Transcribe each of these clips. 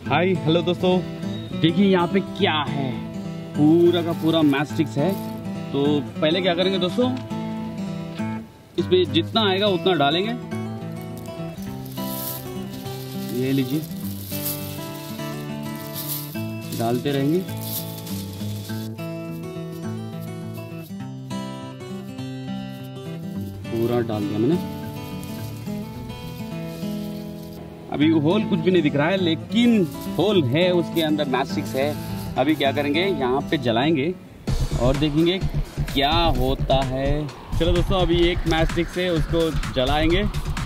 Hi hello दोस्तों, देखिए यहाँ पे क्या है, पूरा का पूरा मैस्टिक्स है। तो पहले क्या करेंगे दोस्तों, इसमें जितना आएगा उतना डालेंगे। ये लीजिए, डालते रहेंगे। पूरा डाल दिया मैंने। अभी होल कुछ भी नहीं दिख रहा है, लेकिन होल है, उसके अंदर मैस्टिक्स है। अभी क्या करेंगे, यहाँ पे जलाएंगे और देखेंगे क्या होता है। चलो दोस्तों, अभी एक मैस्टिक्स है, उसको जलाएंगे।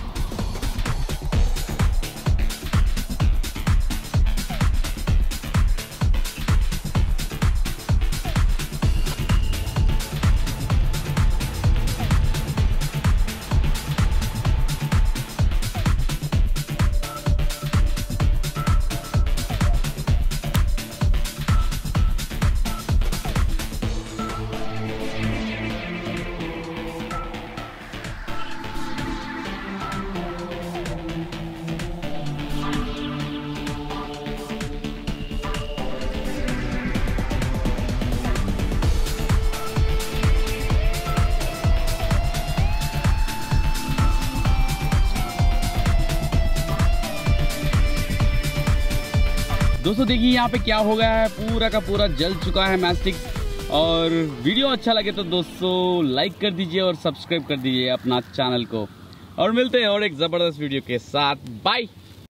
दोस्तों देखिए यहाँ पे क्या हो गया है, पूरा का पूरा जल चुका है मैस्टिक्स। और वीडियो अच्छा लगे तो दोस्तों लाइक कर दीजिए और सब्सक्राइब कर दीजिए अपना चैनल को। और मिलते हैं और एक ज़बरदस्त वीडियो के साथ। बाय।